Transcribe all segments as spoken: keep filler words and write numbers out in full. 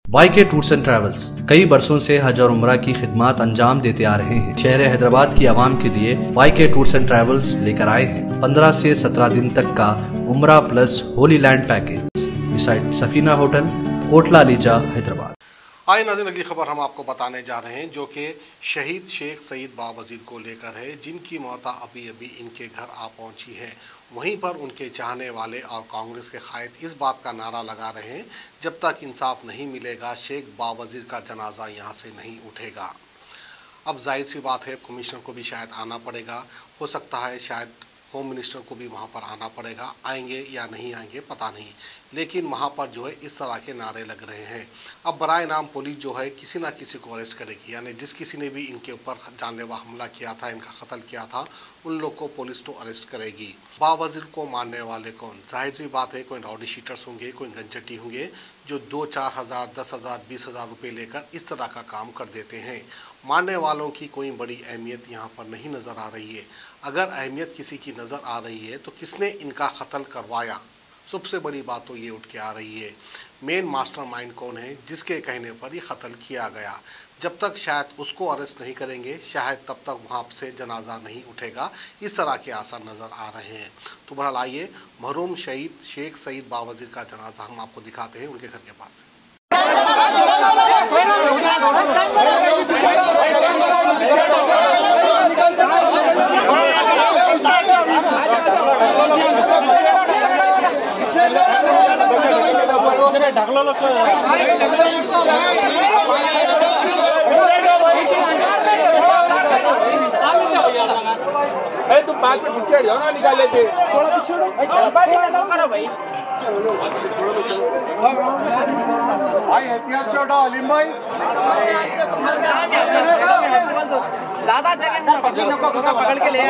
Y K tours and travels कई बरसों से हज और उम्रा की खिदमत अंजाम देते आ रहे हैं। शहर हैदराबाद की आवाम के लिए Y K tours and travels लेकर आए हैं पंद्रह से सत्रह दिन तक का उम्रा plus holy land package beside Safina hotel, Kotla लीजा, हैदराबाद। आइए नाज़रीन, अगली खबर हम आपको बताने जा रहे हैं जो कि शहीद शेख सईद बावज़ीर को लेकर है, जिनकी मौत अभी अभी इनके घर आ पहुंची है। वहीं पर उनके चाहने वाले और कांग्रेस के कायद इस बात का नारा लगा रहे हैं, जब तक इंसाफ नहीं मिलेगा शेख बावज़ीर का जनाजा यहाँ से नहीं उठेगा। अब जाहिर सी बात है, कमिश्नर को भी शायद आना पड़ेगा, हो सकता है शायद होम मिनिस्टर को भी वहाँ पर आना पड़ेगा। आएंगे या नहीं आएंगे पता नहीं, लेकिन वहाँ पर जो है इस तरह के नारे लग रहे हैं। अब बराए नाम पुलिस जो है किसी ना किसी को अरेस्ट करेगी, यानी जिस किसी ने भी इनके ऊपर जानलेवा हमला किया था, इनका कत्ल किया था, उन लोग को पुलिस तो अरेस्ट करेगी। बावज़ीर को मारने वाले कौन? जाहिर सी बात है, कोई राउडी शीटर्स होंगे, कोई गंजटी होंगे जो दो चार हज़ार दस हज़ार बीस हज़ार रुपये लेकर इस तरह का काम कर देते हैं। मारने वालों की कोई बड़ी अहमियत यहाँ पर नहीं नज़र आ रही है। अगर अहमियत किसी की नज़र आ रही है तो किसने इनका कत्ल करवाया, सबसे बड़ी बात तो ये उठ के आ रही है। मेन मास्टरमाइंड कौन है जिसके कहने पर ये कत्ल किया गया? जब तक शायद उसको अरेस्ट नहीं करेंगे, शायद तब तक वहाँ से जनाजा नहीं उठेगा। इस तरह के आसार नज़र आ रहे हैं। तो बहरहाल आइए मरहूम शहीद शेख सईद बावज़ीर का जनाजा हम आपको दिखाते हैं उनके घर के पास से। तुम बात में पीछे जाओ ना, निकाल लेते थोड़ा पीछे करो भाई। भाई एहतियात से उठाओ अलीम भाई, ज्यादा जगह पकड़ के ले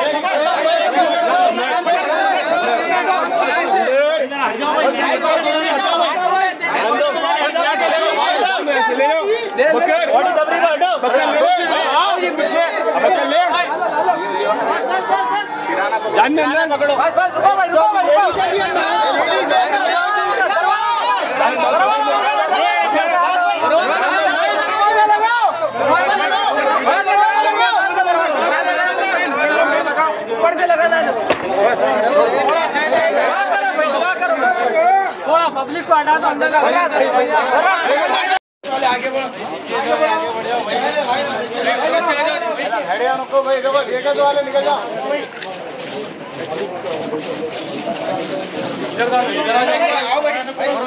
पकड़ो। बस बस रुको भाई, रुको भाई, थोड़ा पब्लिक को हटा दो, अंदर आगे बढ़ो, नको भाई, देखो एक दो वाले निकल जाओ। इधर इधर आ जाएंगे, आओ भाई,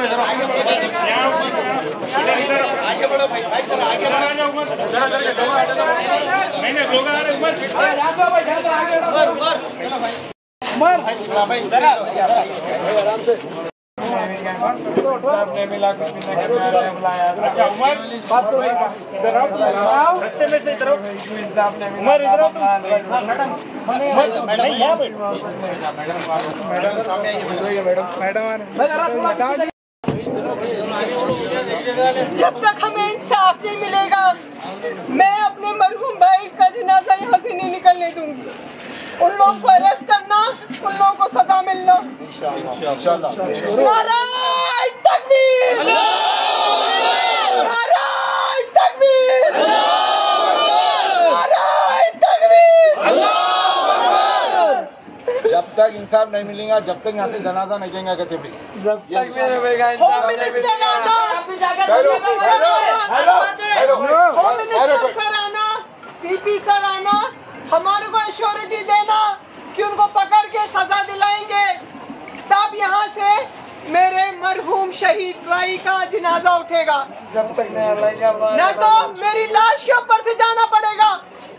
आगे बढ़ो भाई, भाई सर आगे बढ़ो, जरा जरा नहीं नहीं लोग आ रहे उमर, जाओ भाई, जाओ आगे उमर उमर उमर भाई आराम से साहब ने मिला कुछ भी नहीं बुलाया। अच्छा उमर बात तो इधर आओ, रास्ते में से इधर आओ, साहब ने उमर इधर आओ, मैडम मैडम यहाँ पे मैडम सामने आइए, मैडम मैडम जब तक हमें इंसाफ नहीं मिलेगा मैं अपने मरहूम भाई का जनाजा यहाँ से नहीं निकलने दूंगी। उन लोगों को अरेस्ट करना, उन लोगों को सजा मिलना इंशाअल्लाह। नाराए तकबीर, नाराए तकबीर, नाराए तकबीर। जब तक इंसाफ नहीं मिलेगा, जब तक यहाँ से जनाजा नहीं जाएगा कहते भी, जब तक होम मिनिस्टर आना, होम मिनिस्टर सर आना, सीपी सर आना, हमारे को एश्योरिटी देना कि उनको पकड़ के सजा दिलाएंगे, तब यहाँ से मेरे मरहूम शहीद भाई का जनाजा उठेगा। जब तक नहीं न तो मेरी लाश के ऊपर से जाना पड़ेगा।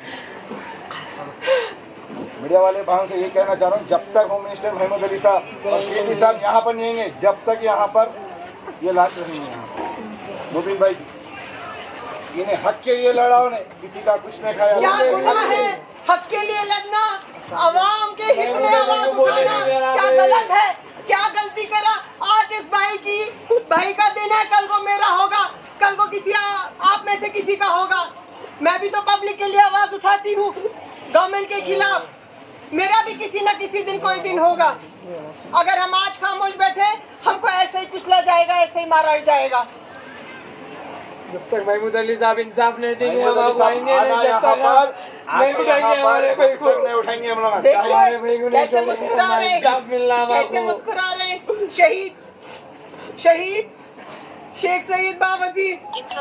मीडिया वाले भाव से ये कहना चाह रहा हूँ, जब तक होम मिनिस्टर महमूद अली साहब और सीपी साहब यहाँ पर नहीं आएंगे, जब तक यहाँ पर ये लाश रहेंगे। यहाँ मुबीन भाई इन्हें हक के लिए लड़ा, उन्हें किसी का कुछ नहीं खाया। क्या गुनाह है हक के लिए लड़ना, आवाम के हित में आवाज उठाना? क्या गलत है? क्या गलती करा? आज इस भाई की भाई का दिन है, कल को मेरा होगा, कल को किसी आ, आप में से किसी का होगा। मैं भी तो पब्लिक के लिए आवाज उठाती हूँ गवर्नमेंट के खिलाफ। मेरा भी किसी न किसी दिन कोई दिन होगा। अगर हम आज खामोश बैठे, हमको ऐसे ही कुचला जाएगा, ऐसे ही मारा जाएगा। जब तक महमूद अली साहब इंसाफ नहीं देंगे हम आप आएंगे नहीं, जब तक नहीं उठाएंगे हमारे भाई को नहीं उठाएंगे हम लोग। देखिए कैसे मुस्कुरा रहे हैं, कैसे मुस्कुरा रहे हैं। शहीद शहीद शेख सईद बावजीर।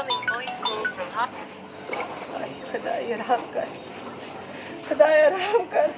खुदाए रहम कर, खुदाए रहम कर।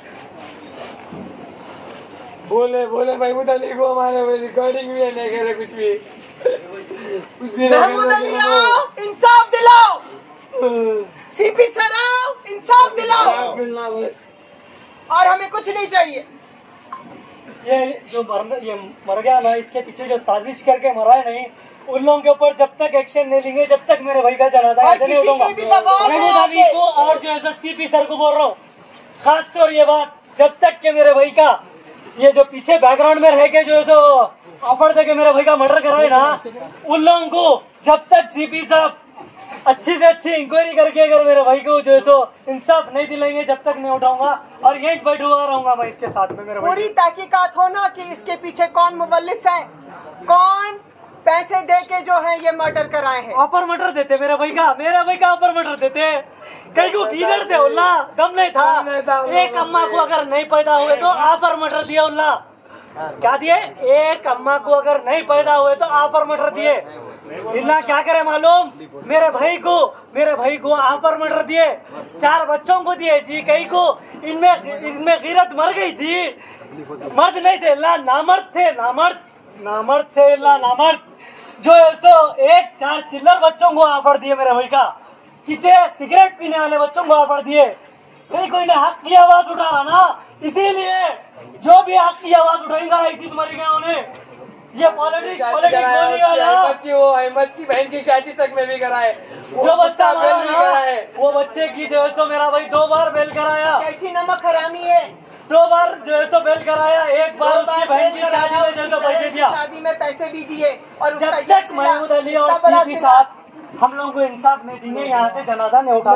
बोले बोले महमूद अली को हमारे रिकॉर्डिंग भी नहीं करे कुछ भी कुछ भी महमूद अली आओ, इंसाफ दिलाओ। सीपी सर आओ, इंसाफ दिलाओ। और हमें कुछ नहीं चाहिए। ये जो मर ये मर गया ना, इसके पीछे जो साजिश करके मरा है नहीं, उन लोगों के ऊपर जब तक एक्शन नहीं लेंगे, जब तक मेरे भाई का जनाजा ऐसे नहीं उठाऊंगा। महमूद अली को और जो है सीपी सर को बोल रहा हूँ, खासतौर ये बात, जब तक के मेरे भाई का ये जो पीछे बैकग्राउंड में रह के जो है सो ऑफर दे के मेरे भाई का मर्डर कराए ना, उन लोगों को जब तक सीपी साहब अच्छी से अच्छी इंक्वायरी करके अगर मेरे भाई को जो है सो इंसाफ नहीं दिलाएंगे, जब तक नहीं उठाऊंगा और यहीं बैठा रहूंगा मैं इसके साथ में। मेरे पूरी तहकीकात हो ना कि इसके पीछे कौन मुवल्लिस है, कौन पैसे दे के जो है ये मर्डर कराए हैं। ऑफर मर्डर देते मेरे भाई का, मेरे भाई का ऑफर मर्डर देते। कहीं को किधर थे उल्ला, दम नहीं था। एक अम्मा को अगर नहीं पैदा हुए तो ऑफर मर्डर दिया उल्ला। क्या दिए? एक अम्मा को अगर नहीं पैदा हुए तो ऑफर मर्डर दिए। इल्ला क्या करे मालूम, मेरे भाई को मेरे भाई को ऑफर मर्डर दिए, चार बच्चों को दिए जी। कहीं को इनमें इनमें गिरत मर गई थी, मर्द नहीं थे अल्लाह, नामर्द थे, नामर्द नामर्द थे अल्लाह, नामर्द। जो है सो एक चार चिल्लर बच्चों को ऑफर दिए मेरे भाई का, कितने सिगरेट पीने वाले बच्चों को ऑफर दिए। कहीं कोई ने हक की आवाज उठा रहा ना, इसीलिए जो भी हक की आवाज उठाएगा इसी से मरेगा उन्हें। ये पॉलिटिक्स पॉलिटिक्स बोलने वाला वो अहमद की बहन की शादी तक में भी कराए, जो बच्चा मारा ना वो बच्चे की जो है सो मेरा भाई दो बार बेल कराया। कैसी नमक हरामी है, दो बार जो है सो बेल कराया, एक बार उसकी बहन की शादी में जो है सो पैसे दिया, शादी में पैसे भी दिए। और जब तक महमूद अली और सीपी साहब हम लोगों को इंसाफ नहीं देंगे, यहाँ से जनाजा नहीं उठाता।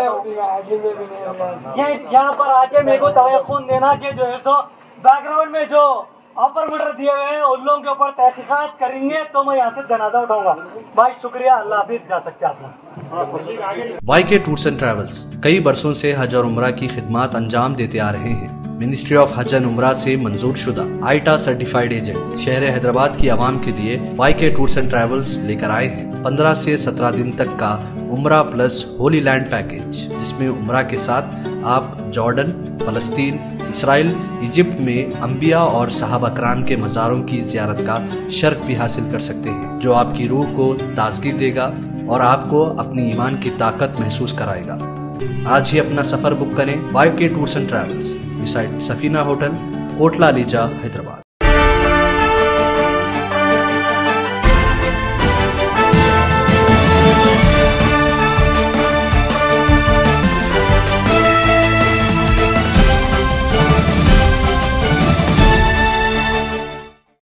यहाँ पर आके मेरे को तवे खून देना कि जो है सो बैकग्राउंड में जो ऑफर मर्डर दिए हुए हैं उन लोगों के ऊपर तहकीकात करेंगे तो मैं यहाँ से जनाजा उठाऊंगा। भाई शुक्रिया, अल्लाह हाफिज, जा सकते आप। Y K tours and travels कई बरसों से हज और उम्रा की खिदमात अंजाम देते आ रहे हैं। मिनिस्ट्री ऑफ हज एंड उम्रा से मंजूर शुदा आईटा सर्टिफाइड एजेंट शहर हैदराबाद की आवाम के लिए Y K tours and travels लेकर आए हैं पंद्रह से सत्रह दिन तक का उम्रा प्लस होली लैंड पैकेज, जिसमें उम्रा के साथ आप जॉर्डन, फलस्तीन, इसराइल, इजिप्ट में अंबिया और सहाबा कराम के मज़ारों की ज़ियारत का शर्फ भी हासिल कर सकते हैं, जो आपकी रूह को ताजगी देगा और आपको अपनी ईमान की ताकत महसूस कराएगा। आज ही अपना सफर बुक करें Y K tours and travels, beside Safina hotel, Kotla लीजा, हैदराबाद।